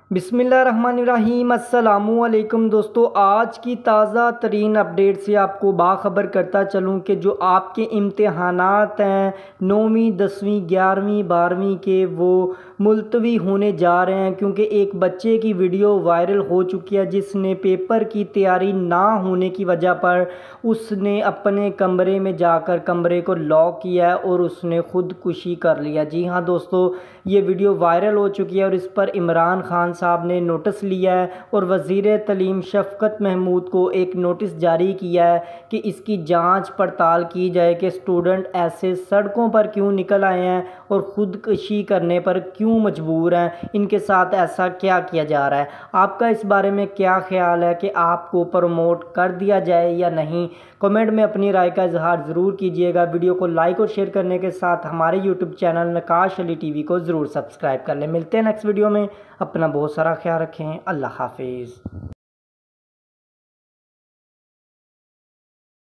बिस्मिल्लाहिर्रहमानिर्रहीम अस्सलामुअलैकुम दोस्तों, आज की ताज़ा तरीन अपडेट से आपको बाखबर करता चलूँ कि जो आपके इम्तहानात हैं 9वीं 10वीं 11वीं 12वीं के वो मुलतवी होने जा रहे हैं, क्योंकि एक बच्चे की वीडियो वायरल हो चुकी है जिसने पेपर की तैयारी ना होने की वजह पर उसने अपने कमरे में जाकर कमरे को लॉक किया है और उसने ख़ुदकुशी कर लिया। जी हाँ दोस्तों, ये वीडियो वायरल हो चुकी है और इस पर इमरान खान साहब ने नोटिस लिया है और वज़ीर तलीम शफ़क़त महमूद को एक नोटिस जारी किया है कि इसकी जांच पड़ताल की जाए कि स्टूडेंट ऐसे सड़कों पर क्यों निकल आए हैं और ख़ुदकुशी करने पर क्यों मजबूर हैं, इनके साथ ऐसा क्या किया जा रहा है। आपका इस बारे में क्या ख्याल है कि आपको प्रमोट कर दिया जाए या नहीं? कमेंट में अपनी राय का इजहार ज़रूर कीजिएगा। वीडियो को लाइक और शेयर करने के साथ हमारे YouTube channel Naqash Ali TV को ज़रूर सब्सक्राइब कर लें। मिलते हैं नेक्स्ट वीडियो में। अपना बहुत सारा ख्याल रखें। अल्लाह हाफिज़।